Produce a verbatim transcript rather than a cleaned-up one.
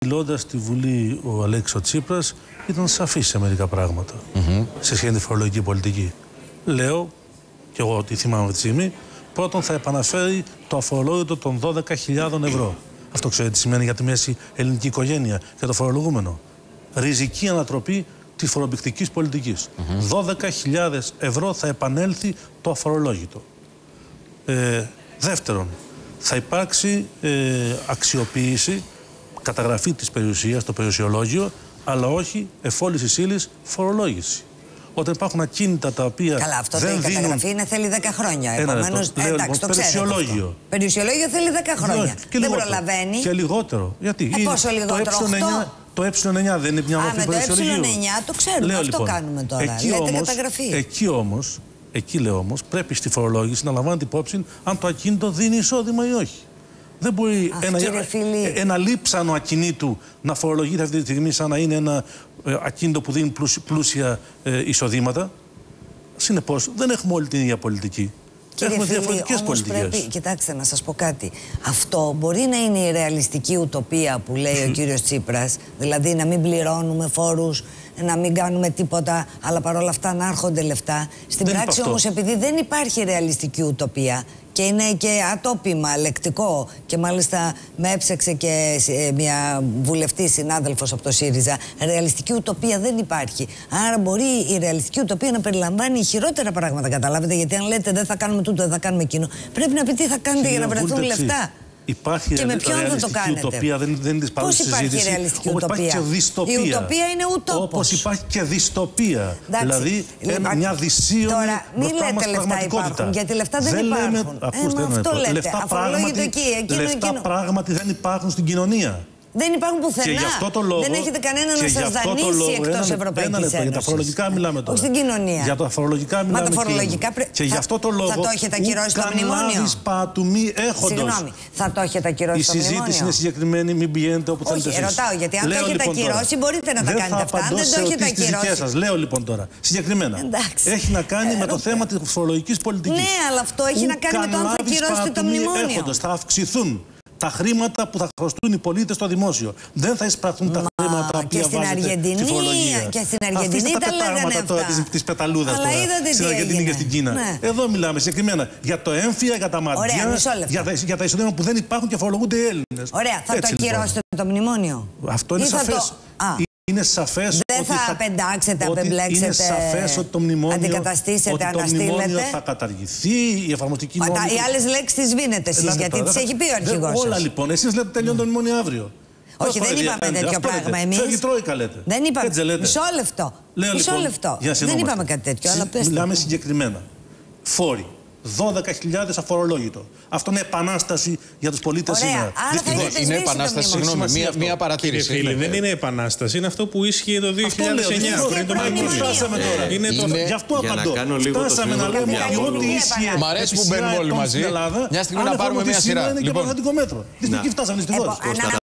μιλώντας στη Βουλή ο Αλέξης Τσίπρας ήταν σαφής σε μερικά πράγματα mm-hmm. σε σχέση με τη φορολογική πολιτική. Λέω, και εγώ ότι θυμάμαι αυτή τη στιγμή, πρώτον θα επαναφέρει το αφορολόγητο των δώδεκα χιλιάδων ευρώ. Αυτό ξέρετε τι σημαίνει για τη μέση ελληνική οικογένεια και το φορολογούμενο. Ριζική ανατροπή της φορομπηκτικής πολιτικής. Mm-hmm. δώδεκα χιλιάδες ευρώ θα επανέλθει το αφορολόγητο. Ε, δεύτερον, θα υπάρξει ε, αξιοποίηση, καταγραφή της περιουσίας, το περιουσιολόγιο, αλλά όχι εφόλυσης ύλης φορολόγηση. Όταν υπάρχουν ακίνητα τα οποία. Καλά, αυτό δεν το η δίνουν... καταγραφή είναι, θέλει δέκα χρόνια. Επομένως, λέω, εντάξει, λοιπόν, το περιουσιολόγιο. Περιουσιολόγιο θέλει δέκα χρόνια. Και δεν λιγότερο. προλαβαίνει. Και λιγότερο. Γιατί ε, πόσο λιγότερο, το ε εννιά δεν είναι μια μορφή περιουσιολογίου. Α, με το ε εννιά το ξέρουμε, λέω, αυτό λοιπόν, κάνουμε τώρα. Εκεί λέτε όμως, καταγραφή. Εκεί όμως, εκεί λέω όμως, πρέπει στη φορολόγηση να λαμβάνεται υπόψη αν το ακίνητο δίνει εισόδημα ή όχι. Δεν μπορεί Αυτή, ένα, ένα λείψανο ακινήτου να φορολογείται αυτή τη στιγμή σαν να είναι ένα ε, ακίνητο που δίνει πλούσια, πλούσια ε, εισοδήματα. Συνεπώς, δεν έχουμε όλη την ίδια πολιτική. Κύριε έχουμε Φίλη, διαφορετικές όμως πολιτικές. Πρέπει, κοιτάξτε, να σας πω κάτι. Αυτό μπορεί να είναι η ρεαλιστική ουτοπία που λέει ο κύριος Τσίπρας, δηλαδή να μην πληρώνουμε φόρους, να μην κάνουμε τίποτα, αλλά παρόλα αυτά να έρχονται λεφτά. Στην δεν πράξη όμως, επειδή δεν υπάρχει ρεαλιστική ουτοπία και είναι και ατόπιμα, λεκτικό, και μάλιστα με έψεξε και μια βουλευτή συνάδελφος από το ΣΥΡΙΖΑ, ρεαλιστική ουτοπία δεν υπάρχει. Άρα μπορεί η ρεαλιστική ουτοπία να περιλαμβάνει χειρότερα πράγματα, καταλάβετε, γιατί αν λέτε δεν θα κάνουμε τούτο, δεν θα κάνουμε εκείνο, πρέπει να πει τι θα κάνετε για να βρεθούν λεφτά. Υπάρχει και με ποιον θα το κάνετε. Ουτοπία, δεν, δεν της Πώς υπάρχει ρεαλιστική ουτοπία? Υπάρχει και δυστοπία. Η ουτοπία είναι ούτοπος. Όπως υπάρχει και δυστοπία. Εντάξει, δηλαδή λοιπόν, μια δυσίωνη τώρα μην λέτε λεφτά υπάρχουν, γιατί λεφτά δεν, δεν υπάρχουν. Λέμε, ακούστε, ε, μα αυτό λέτε. Λεφτά, πράγματι, εκεί, εκείνο, λεφτά εκείνο. πράγματι δεν υπάρχουν στην κοινωνία. Δεν υπάρχουν πουθενά. Και γι' αυτό το λόγο, δεν έχετε κανένα να σας δανείσει εκτός Ευρωπαϊκής Ένωσης. Για τα φορολογικά μιλάμε τώρα. Όχι στην κοινωνία. Για τα φορολογικά μιλάμε. Μα τα φορολογικά πρε... Και γι' αυτό το λόγο. Θα το έχετε ακυρώσει το μνημόνιο. Πατου μη έχοντος. Συγγνώμη, θα το έχετε ακυρώσει το μνημόνιο? Η συζήτηση είναι συγκεκριμένη, μην πηγαίνετε όπου θέλετε. Όχι, ρωτάω, γιατί αν το έχετε ακυρώσει μπορείτε να τα κάνετε αυτά. Αν δεν το έχετε ακυρώσει. Λέω λοιπόν τώρα, συγκεκριμένα. Έχει να κάνει με το θέμα της φορολογικής πολιτικής. Ναι, αλλά αυτό έχει να κάνει με το αν θα ακυρώσετε το μνημόνιο. Θα αυξηθούν τα χρήματα που θα χρωστούν οι πολίτες στο δημόσιο. Δεν θα εισπραχθούν τα χρήματα τα οποία βάζετε στη φορολογία. Και στην Αργεντινή τα λέγανε αυτά. Τώρα της, της πεταλούδας αλλά τώρα, είδατε στην Αργεντινή και στην Κίνα. Ναι. Εδώ μιλάμε συγκεκριμένα για το έμφυα, για τα μαντιά, για τα, για τα εισοδήματα που δεν υπάρχουν και φορολογούνται οι Έλληνες. Ωραία, θα έτσι, το ακυρώσετε λοιπόν το μνημόνιο? Αυτό είναι σαφές. Το... Είναι σαφές δεν ότι θα θα απεντάξετε, ότι απεμπλέξετε, είναι σαφές ότι το μνημόνιο, αντικαταστήσετε, ότι το μνημόνιο θα καταργηθεί, η εφαρμοστική νόμη. Οι άλλες λέξεις τις σβήνετε εσείς, γιατί τις έχει πει ο αρχηγός σας. Όλα λοιπόν, εσείς λέτε τελειώνει το μνημόνιο αύριο. Όχι, δεν είπαμε τέτοιο πράγμα εμείς. Φεύγει τρόικα λέτε. Δεν είπαμε. Μισό λεπτό. Μισό λεπτό. Δεν είπαμε κάτι τέτοιο. Μιλάμε συγκεκριμένα. Φόροι. δώδεκα χιλιάδες αφορολόγητο. Αυτό είναι επανάσταση για τους πολίτες σήμερα. Δυστυχώς. Είναι επανάσταση, συγγνώμη, μία, μία παρατήρηση. Κύριε Φίλη, δεν είναι επανάσταση, είναι αυτό που ίσχυε το δύο χιλιάδες εννιά. Πριν το μνημόνιο. Φτάσαμε τώρα. Είναι το... Γι' αυτό απαντώ. Φτάσαμε να λέμε ότι ίσχυε. Μ' αρέσει που μπαίνουμε όλοι μαζί. Μια στιγμή να πάρουμε μια σειρά. Είναι και παραδείγματο μέτρο. Δυστυχώς φτάσαμε.